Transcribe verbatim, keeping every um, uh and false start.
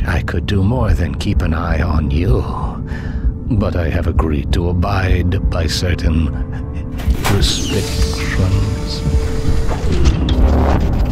I could do more than keep an eye on you, but I have agreed to abide by certain restrictions.